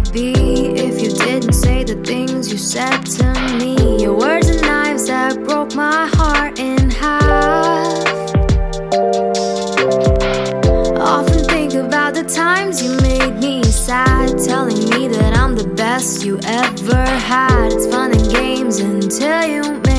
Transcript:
be if you didn't say the things you said to me. Your words are knives that broke my heart in half. Often think about the times you made me sad, telling me that I'm the best you ever had. It's fun and games until you